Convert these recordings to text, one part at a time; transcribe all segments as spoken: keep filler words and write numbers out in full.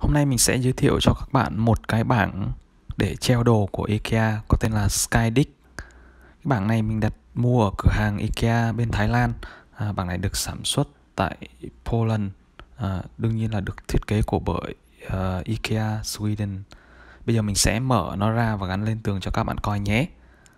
Hôm nay mình sẽ giới thiệu cho các bạn một cái bảng để treo đồ của IKEA có tên là Skydish. Cái bảng này mình đặt mua ở cửa hàng IKEA bên Thái Lan. À, bảng này được sản xuất tại Poland. À, đương nhiên là được thiết kế của bởi uh, IKEA Sweden. Bây giờ mình sẽ mở nó ra và gắn lên tường cho các bạn coi nhé.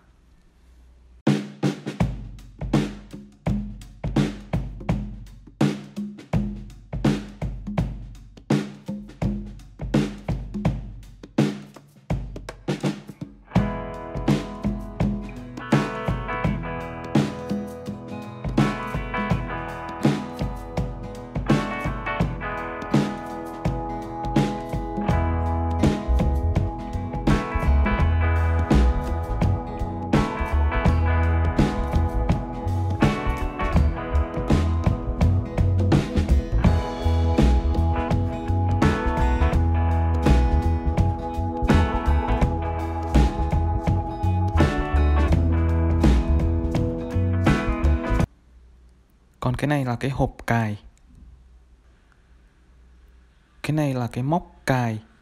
Còn cái này là cái hộp cài. Cái này là cái móc cài.